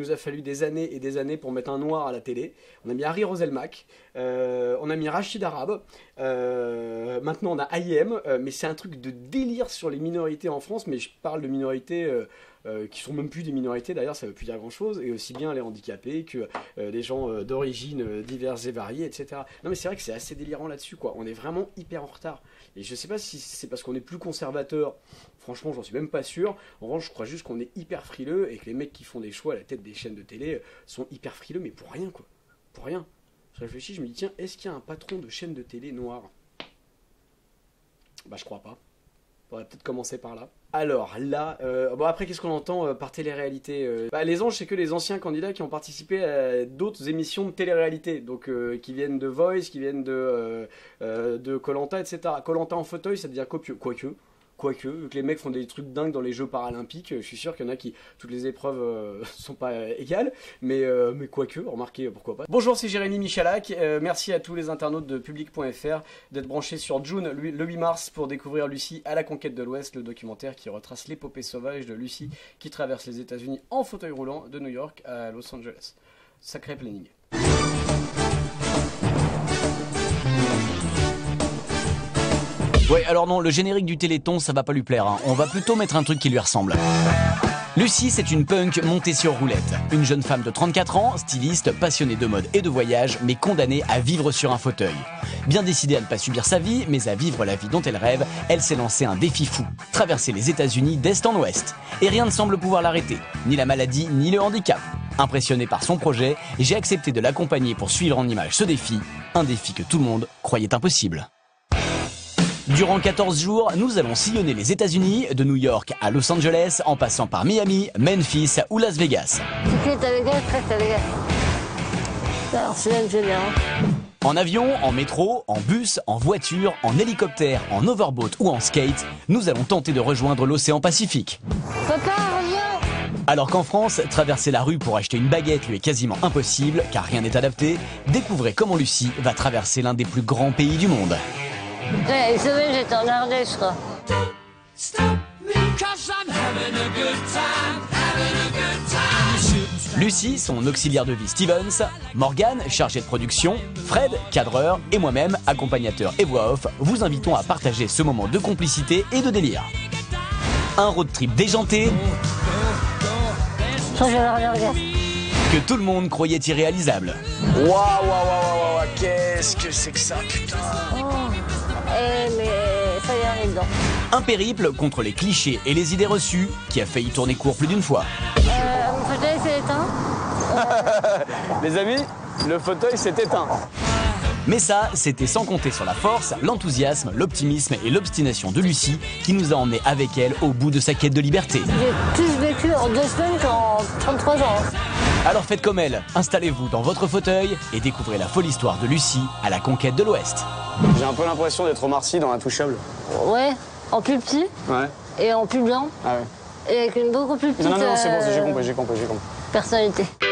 nous a fallu des années et des années pour mettre un noir à la télé. On a mis Harry Roselmack, on a mis Rachid Arabe, maintenant on a IM, mais c'est un truc de délire sur les minorités en France, mais je parle de minorités qui sont même plus des minorités, d'ailleurs ça veut plus dire grand chose, et aussi bien les handicapés que les gens d'origine diverses et variées, etc. Non mais c'est vrai que c'est assez délirant là-dessus, quoi. On est vraiment hyper en retard. Et je sais pas si c'est parce qu'on est plus conservateur, franchement j'en suis même pas sûr. En revanche je crois juste qu'on est hyper frileux et que les mecs qui font des choix à la tête des chaînes de télé sont hyper frileux, mais pour rien, quoi. Pour rien. Je réfléchis, je me dis tiens, est-ce qu'il y a un patron de chaîne de télé noir? Bah je crois pas. Faudrait peut-être commencer par là. Alors là, bon après qu'est-ce qu'on entend par télé-réalité? Les anges, c'est que les anciens candidats qui ont participé à d'autres émissions de télé-réalité, donc qui viennent de Voice, qui viennent de Koh-Lanta, etc. Koh-Lanta en fauteuil, ça devient copieux, quoique, vu que les mecs font des trucs dingues dans les Jeux Paralympiques, je suis sûr qu'il y en a qui, toutes les épreuves sont pas égales, mais quoique, remarquez, pourquoi pas. Bonjour, c'est Jérémy Michalak, merci à tous les internautes de Public.fr d'être branchés sur June le 8 mars pour découvrir Lucie à la conquête de l'Ouest, le documentaire qui retrace l'épopée sauvage de Lucie qui traverse les États-Unis en fauteuil roulant de New York à Los Angeles. Sacré planning. Ouais, alors non, le générique du Téléthon, ça va pas lui plaire, hein. On va plutôt mettre un truc qui lui ressemble. Lucie, c'est une punk montée sur roulette. Une jeune femme de 34 ans, styliste, passionnée de mode et de voyage, mais condamnée à vivre sur un fauteuil. Bien décidée à ne pas subir sa vie, mais à vivre la vie dont elle rêve, elle s'est lancée un défi fou. Traverser les États-Unis d'est en ouest. Et rien ne semble pouvoir l'arrêter. Ni la maladie, ni le handicap. Impressionné par son projet, j'ai accepté de l'accompagner pour suivre en images ce défi. Un défi que tout le monde croyait impossible. Durant 14 jours, nous allons sillonner les États-Unis, de New York à Los Angeles, en passant par Miami, Memphis ou Las Vegas. En avion, en métro, en bus, en voiture, en hélicoptère, en overboat ou en skate, nous allons tenter de rejoindre l'océan Pacifique. Papa, reviens! Alors qu'en France, traverser la rue pour acheter une baguette lui est quasiment impossible, car rien n'est adapté, découvrez comment Lucie va traverser l'un des plus grands pays du monde. Ouais, vous savez, j'étais en Ardèche, quoi. Lucie, son auxiliaire de vie Stevens, Morgane, chargée de production, Fred, cadreur, et moi-même, accompagnateur et voix off, vous invitons à partager ce moment de complicité et de délire. Un road trip déjanté que tout le monde croyait irréalisable. Waouh, qu'est-ce que c'est que ça, putain! Mais ça y est, on est dedans. Un périple contre les clichés et les idées reçues qui a failli tourner court plus d'une fois. Mon fauteuil s'est éteint. Les amis, le fauteuil s'est éteint. Mais ça, c'était sans compter sur la force, l'enthousiasme, l'optimisme et l'obstination de Lucie qui nous a emmenés avec elle au bout de sa quête de liberté. J'ai plus vécu en 2 semaines qu'en 33 ans. Alors faites comme elle, installez-vous dans votre fauteuil et découvrez la folle histoire de Lucie à la conquête de l'Ouest. J'ai un peu l'impression d'être Omar Sy dans Intouchable. Ouais, en plus petit. Ouais. Et en plus blanc. Ah ouais. Et avec une beaucoup plus petite Non, c'est bon, j'ai compris. personnalité.